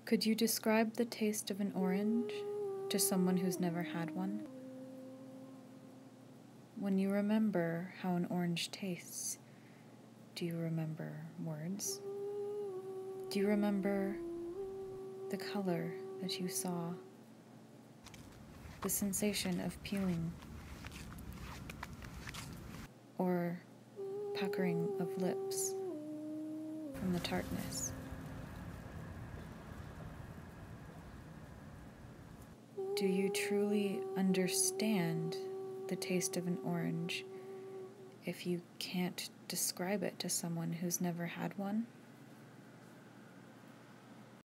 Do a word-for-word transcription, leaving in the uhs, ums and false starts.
Could you describe the taste of an orange to someone who's never had one? When you remember how an orange tastes, do you remember words? Do you remember the color that you saw? The sensation of peeling or puckering of lips from the tartness? Do you truly understand the taste of an orange if you can't describe it to someone who's never had one?